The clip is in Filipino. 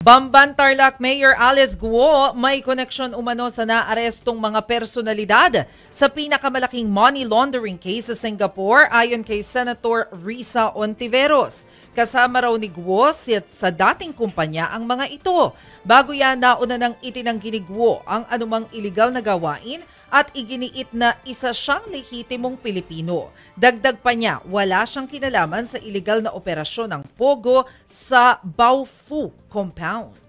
Bamban Tarlac Mayor Alice Guo may koneksyon umano sa naarestong mga personalidad sa pinakamalaking money laundering case sa Singapore ayon kay Senator Risa Ontiveros. Kasama raw ni Guo sa dating kumpanya ang mga ito. Bago yan, nauna nang itinanggi ni Guo ang anumang iligal na gawain at iginiit na isa siyang lehitimong Pilipino. Dagdag pa niya, wala siyang kinalaman sa iligal na operasyon ng Pogo sa Baofu compound.